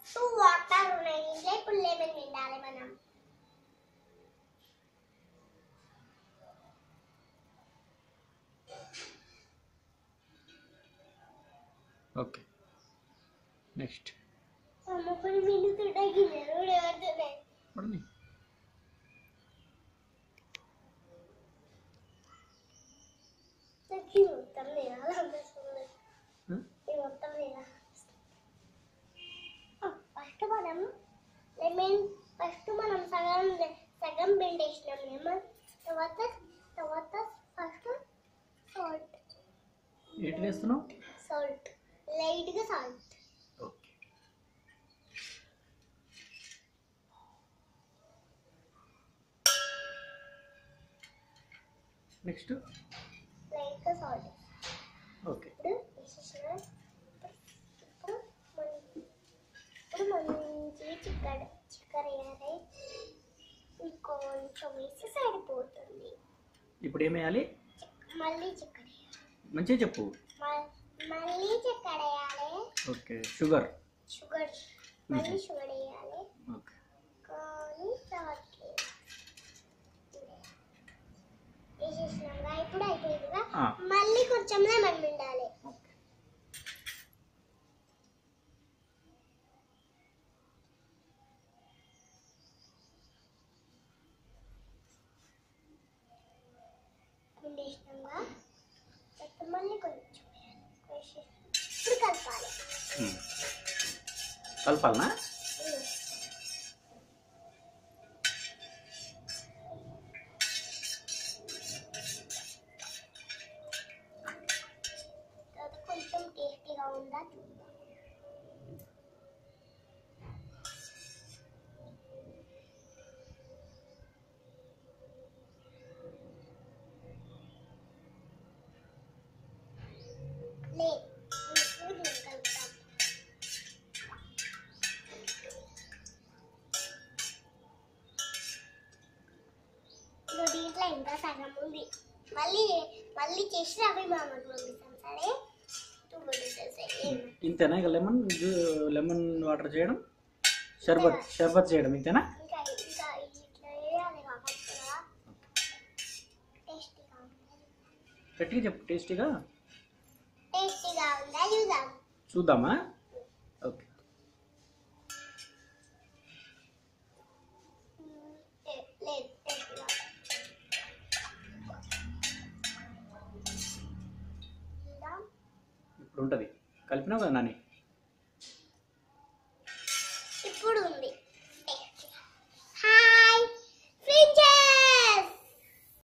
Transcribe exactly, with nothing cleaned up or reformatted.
Two water ఉన్నాయి ఇంట్లో. ఇప్పుడు లెమన్ పిండాలి మనం. ఓకే నెక్స్ట్ అమ్మకుని పిండుతుంటే గిన్నెలు కూడా ఎవరుతున్నాయి. పడని నాకు ఇది మొత్తం తినాలి అనిపిస్తుంది. ఇది మొత్తం తినాలి. ఫస్ట్ మనం లెమన్ ఫస్ట్ మనం సగం సగం పిండేసినాం లెమన్. తర్వాత తర్వాత ఫస్ట్ సాల్ట్. ఏంటి వేస్తున్నావు? సాల్ట్ లైట్గా సాల్ట్. ఓకే నెక్స్ట్ లైట్గా సాల్ట్. ఓకే ఇప్పుడు వేసేసిన ఇప్పుడు మన ఇప్పుడు మంచి చిక్కడ చిక్కర వేయాలి. ఇంకొంచెం వేసి సరిపోతుంది. ఇప్పుడు ఏం వేయాలి? మళ్ళీ చిక్కర వేయాలి. మంచిగా చెప్పు. మళ్ళీ చిక్కర వేయాలి. ఓకే షుగర్ షుగర్ మళ్ళీ షుగర్ వేయాలి. ఓకే కానీ తర్వాత వేసేసినాక ఇప్పుడు అయిపోయిందిగా. మళ్ళీ కొంచెం లెమన్ పిండాలి. పిండేసినాక మళ్ళీ కొంచెం ఇప్పుడు కలపాలి. కలపాలనా? కొంచెం టేస్టీగా ఉందా చూద్దాం. లేదు కలుపుతాం. దీంట్లో ఇంకా సగం ఉంది. మళ్ళీ మళ్ళీ చేసి అవి మామకు పంపిస్తాం. సరే ఇంతేనా? ఇక లెమన్ లెమన్ వాటర్ చేయడం, షర్బత్ షర్బత్ చేయడం ఇంతేనా? ఇంకా ఇంకా ఇట్లా వేయాలి కాకపోతే టేస్టీగా ఉంటుంది. గట్టిగా చెప్పు. టేస్టీగా టేస్టీగా ఉందా చూద్దాం. చూద్దామా? ఓకే లేదు టేస్టీగా ఇప్పుడు ఉంటుంది. కలిపినావు కదా నాని? ఇప్పుడు ఉంది.